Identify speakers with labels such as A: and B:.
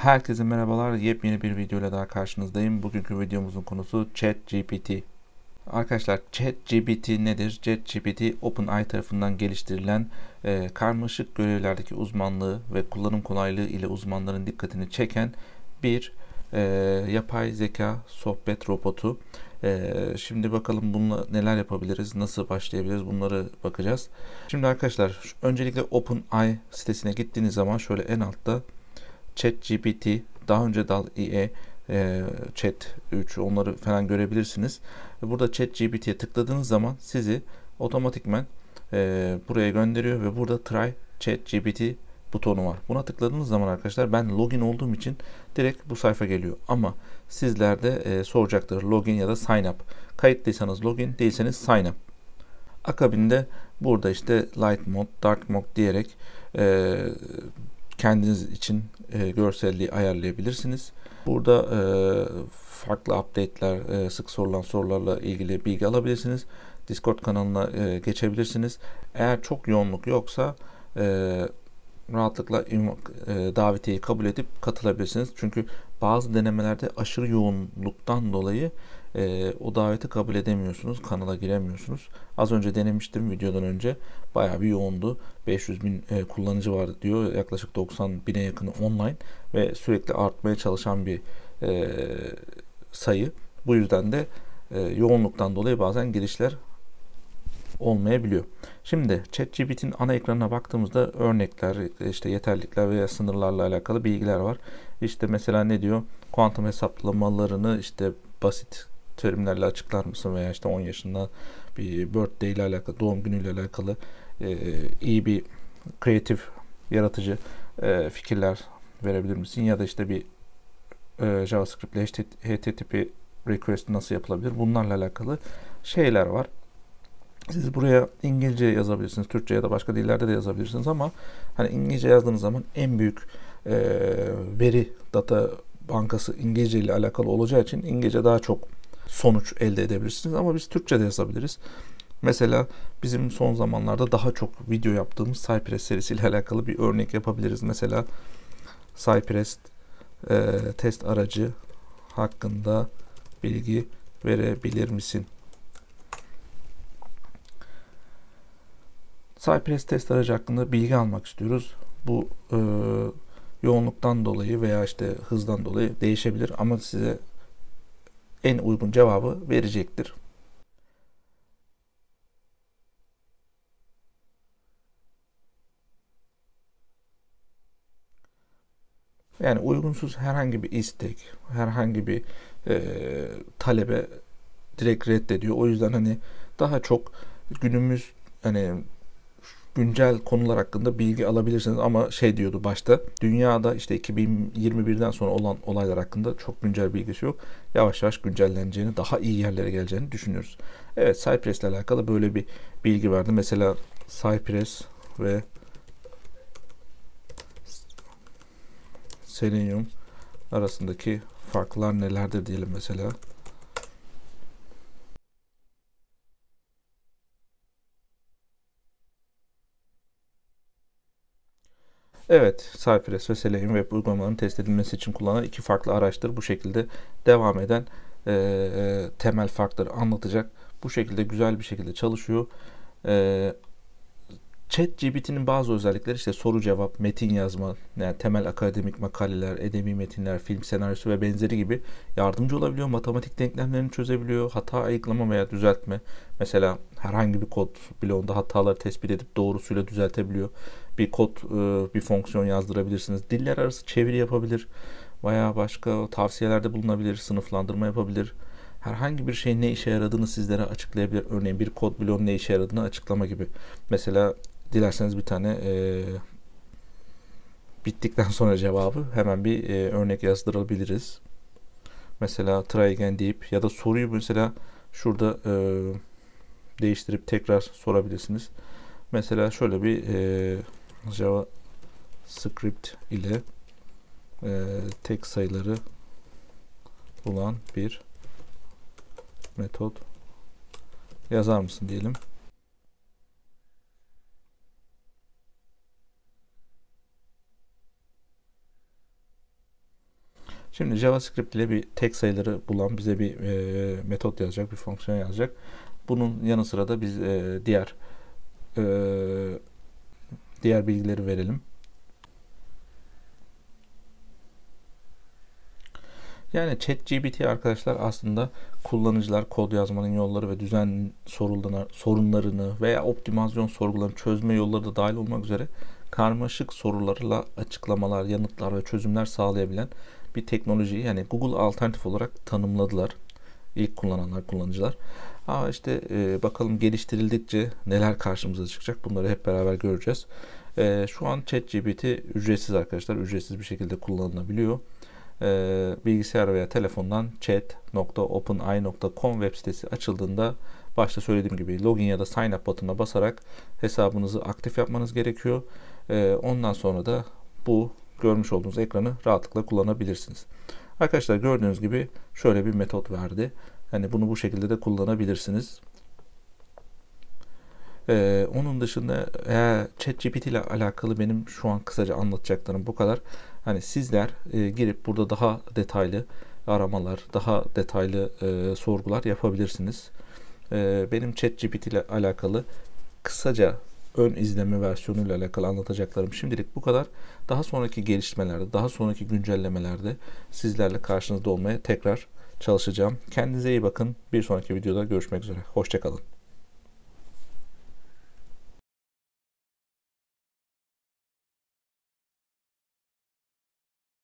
A: Herkese merhabalar. Yepyeni bir videoyla daha karşınızdayım. Bugünkü videomuzun konusu ChatGPT. Arkadaşlar ChatGPT nedir? ChatGPT OpenAI tarafından geliştirilen karmaşık görevlerdeki uzmanlığı ve kullanım kolaylığı ile uzmanların dikkatini çeken bir yapay zeka sohbet robotu. Şimdi bakalım bununla neler yapabiliriz, nasıl başlayabiliriz, bunları bakacağız. Şimdi arkadaşlar öncelikle OpenAI sitesine gittiğiniz zaman şöyle en altta ChatGPT, daha önce DALL-E, Chat 3 onları falan görebilirsiniz. Burada ChatGPT'ye tıkladığınız zaman sizi otomatikmen buraya gönderiyor ve burada Try ChatGPT butonu var. Buna tıkladığınız zaman arkadaşlar ben login olduğum için direkt bu sayfa geliyor. Ama sizlerde soracaktır login ya da sign up. Kayıtlıysanız login, değilseniz sign up. Akabinde burada işte light mode, dark mode diyerek kendiniz için görselliği ayarlayabilirsiniz. Burada farklı update'ler, sık sorulan sorularla ilgili bilgi alabilirsiniz. Discord kanalına geçebilirsiniz. Eğer çok yoğunluk yoksa rahatlıkla davetiyeyi kabul edip katılabilirsiniz. Çünkü bazı denemelerde aşırı yoğunluktan dolayı o daveti kabul edemiyorsunuz. Kanala giremiyorsunuz. Az önce denemiştim videodan önce. Bayağı bir yoğundu. 500 bin kullanıcı var diyor. Yaklaşık 90 bine yakını online ve sürekli artmaya çalışan bir sayı. Bu yüzden de yoğunluktan dolayı bazen girişler olmayabiliyor. Şimdi ChatGPT'nin ana ekranına baktığımızda örnekler, işte yeterlilikler veya sınırlarla alakalı bilgiler var. İşte mesela ne diyor? Kuantum hesaplamalarını işte basit terimlerle açıklar mısın veya işte 10 yaşında bir birthday ile alakalı, doğum günüyle alakalı iyi bir kreatif, yaratıcı fikirler verebilir misin? Ya da işte bir JavaScript ile HTTP request nasıl yapılabilir? Bunlarla alakalı şeyler var. Siz buraya İngilizce yazabilirsiniz, Türkçe ya da başka dillerde de yazabilirsiniz ama hani İngilizce yazdığınız zaman en büyük veri data bankası İngilizce ile alakalı olacağı için İngilizce daha çok sonuç elde edebilirsiniz ama biz Türkçe de yazabiliriz. Mesela bizim son zamanlarda daha çok video yaptığımız Cypress serisiyle alakalı bir örnek yapabiliriz. Mesela Cypress test aracı hakkında bilgi verebilir misin? Cypress test aracı hakkında bilgi almak istiyoruz. Bu yoğunluktan dolayı veya işte hızdan dolayı değişebilir ama size en uygun cevabı verecektir. Yani uygunsuz herhangi bir istek, herhangi bir talebe direkt reddediyor. O yüzden hani daha çok günümüz hani güncel konular hakkında bilgi alabilirsiniz ama şey diyordu başta dünyada işte 2021'den sonra olan olaylar hakkında çok güncel bilgisi yok. Yavaş yavaş güncelleneceğini, daha iyi yerlere geleceğini düşünüyoruz. Evet, Cypress ile alakalı böyle bir bilgi verdi. Mesela Cypress ve Selenium arasındaki farklar nelerdir diyelim mesela. Evet, Cypress ve Selenium web uygulamalarının test edilmesi için kullanılan iki farklı araçtır. Bu şekilde devam eden temel farkları anlatacak. Bu şekilde güzel bir şekilde çalışıyor. E, ChatGPT'nin bazı özellikleri işte soru cevap, metin yazma, yani temel akademik makaleler, edebi metinler, film senaryosu ve benzeri gibi yardımcı olabiliyor. Matematik denklemlerini çözebiliyor. Hata ayıklama veya düzeltme. Mesela herhangi bir kod bloğunda hataları tespit edip doğrusuyla düzeltebiliyor. Bir kod, bir fonksiyon yazdırabilirsiniz. Diller arası çeviri yapabilir. Veya başka tavsiyelerde bulunabilir, sınıflandırma yapabilir. Herhangi bir şeyin ne işe yaradığını sizlere açıklayabilir. Örneğin bir kod bloğunun ne işe yaradığını açıklama gibi. Mesela dilerseniz bir tane bittikten sonra cevabı hemen bir örnek yazdırabiliriz. Mesela try again deyip ya da soruyu mesela şurada değiştirip tekrar sorabilirsiniz. Mesela şöyle bir JavaScript ile tek sayıları bulan bir metot yazar mısın diyelim. Şimdi JavaScript ile bir tek sayıları bulan bize bir metot yazacak, bir fonksiyon yazacak. Bunun yanı sıra da biz diğer bilgileri verelim. Yani ChatGPT arkadaşlar aslında kullanıcılar kod yazmanın yolları ve düzen sorunlarını veya optimizasyon sorgularını çözme yolları da dahil olmak üzere karmaşık sorularla açıklamalar, yanıtlar ve çözümler sağlayabilen bir teknolojiyi, yani Google alternatif olarak tanımladılar ilk kullanıcılar. İşte bakalım geliştirildikçe neler karşımıza çıkacak, bunları hep beraber göreceğiz. Şu an ChatGPT ücretsiz arkadaşlar, ücretsiz bir şekilde kullanılabiliyor. Bilgisayar veya telefondan chat.openai.com web sitesi açıldığında başta söylediğim gibi login ya da sign up butonuna basarak hesabınızı aktif yapmanız gerekiyor. Ondan sonra da bu görmüş olduğunuz ekranı rahatlıkla kullanabilirsiniz. Arkadaşlar gördüğünüz gibi şöyle bir metot verdi. Yani bunu bu şekilde de kullanabilirsiniz. Onun dışında ChatGPT ile alakalı benim şu an kısaca anlatacaklarım bu kadar. Hani sizler girip burada daha detaylı aramalar, daha detaylı sorgular yapabilirsiniz. Benim ChatGPT ile alakalı kısaca ön izleme versiyonu ile alakalı anlatacaklarım şimdilik bu kadar. Daha sonraki gelişmelerde, daha sonraki güncellemelerde sizlerle karşınızda olmaya tekrar çalışacağım. Kendinize iyi bakın. Bir sonraki videoda görüşmek üzere. Hoşça kalın.